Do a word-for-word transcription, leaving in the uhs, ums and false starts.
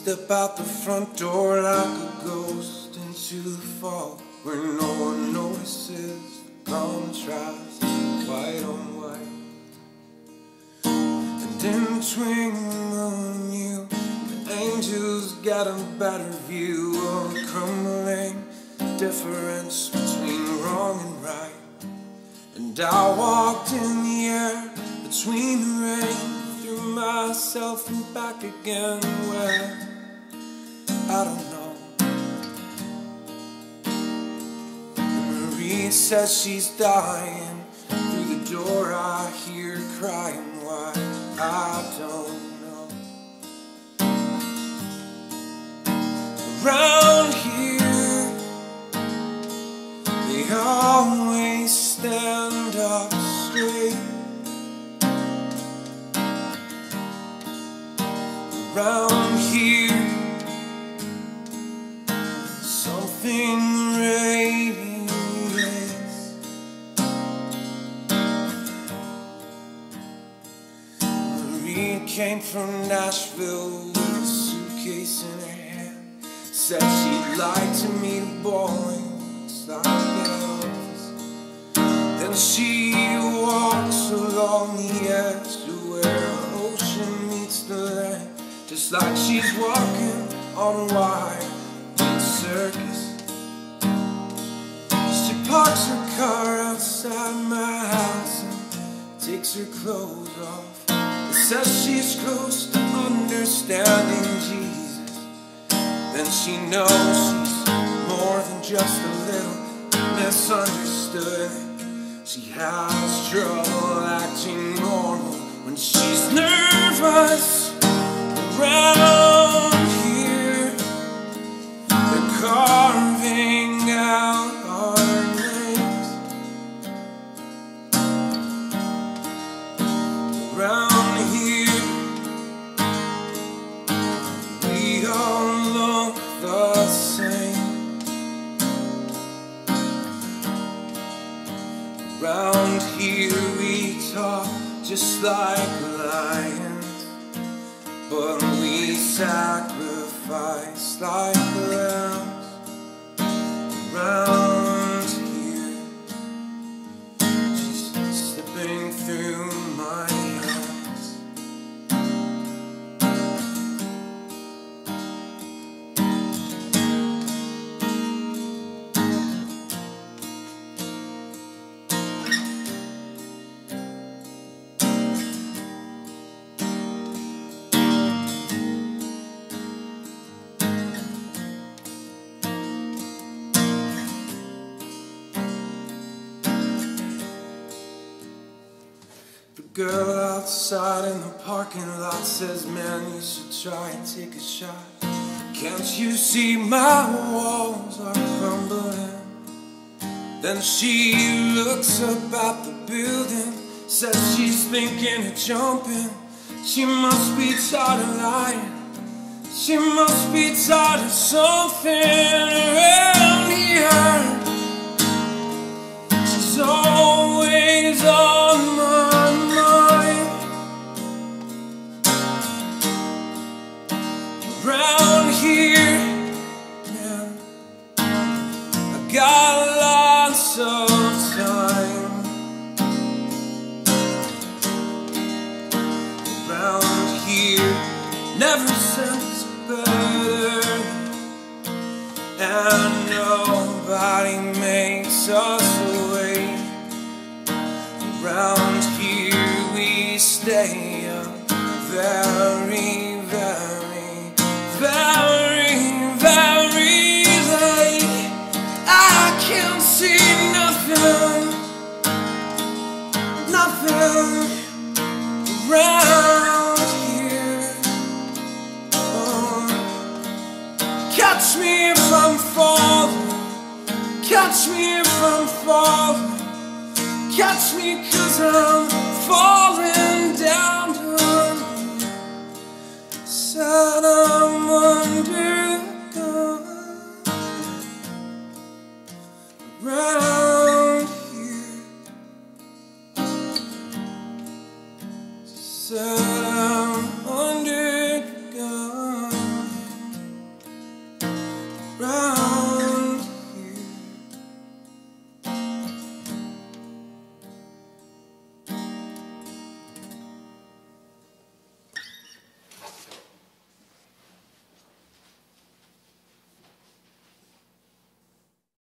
step out the front door like a ghost into the fog, where no one notices the contrast, white on white. And in between and you, the angels got a better view of the crumbling difference between wrong and right. And I walked in the air between the rain, threw myself and back again, where I don't know. And Marie says she's dying. Through the door I hear her crying. Why? I don't know. Around here they always stand up straight. Around here something radiates. Marie came from Nashville with a suitcase in her hand. Said she'd like to meet a boy like Elvis. Then she walks along the edge to where the ocean meets the land, just like she's walking on a wire in a circus. She parks her car outside my house and takes her clothes off. It says she's close to understanding Jesus. Then she knows she's more than just a little misunderstood. She has trouble acting normal when she's nervous. Around here they're carving out our names. Around here we all look the same. Around here we talk just like lions, but we sacrifice like lambs. Around here she's slipping through my hands. The girl outside in the parking lot says, man, you should try and take a shot. Can't you see my walls are crumbling? Then she looks up at the building, says she's thinking of jumping. She must be tired of lying. She must be tired of something around here. She's always on my mind. Around here, yeah, I got lots of time. Around here, never since better, and nobody makes us wait. Around here we stay up very, very, very, very late. I can't see nothing, nothing around here. Oh. Catch me if I'm falling, catch me if I'm falling, catch me 'cause I'm falling down. Said I'm under the gun around here. Said